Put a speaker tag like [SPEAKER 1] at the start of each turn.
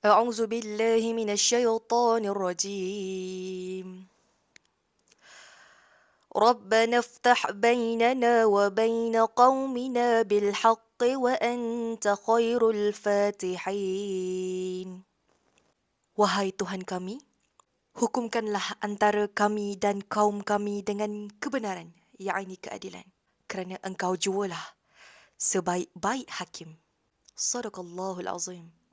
[SPEAKER 1] أعوذ بالله من الشيطان الرجيم. ربنا افتح بيننا وبين قومنا بالحق وأنت خير الفاتحين. Wahai Tuhan kami, hukumkanlah antara kami dan kaum kami dengan kebenaran, yakni keadilan. Kerana Engkau jualah sebaik-baik hakim. Sadaqallahul Azim.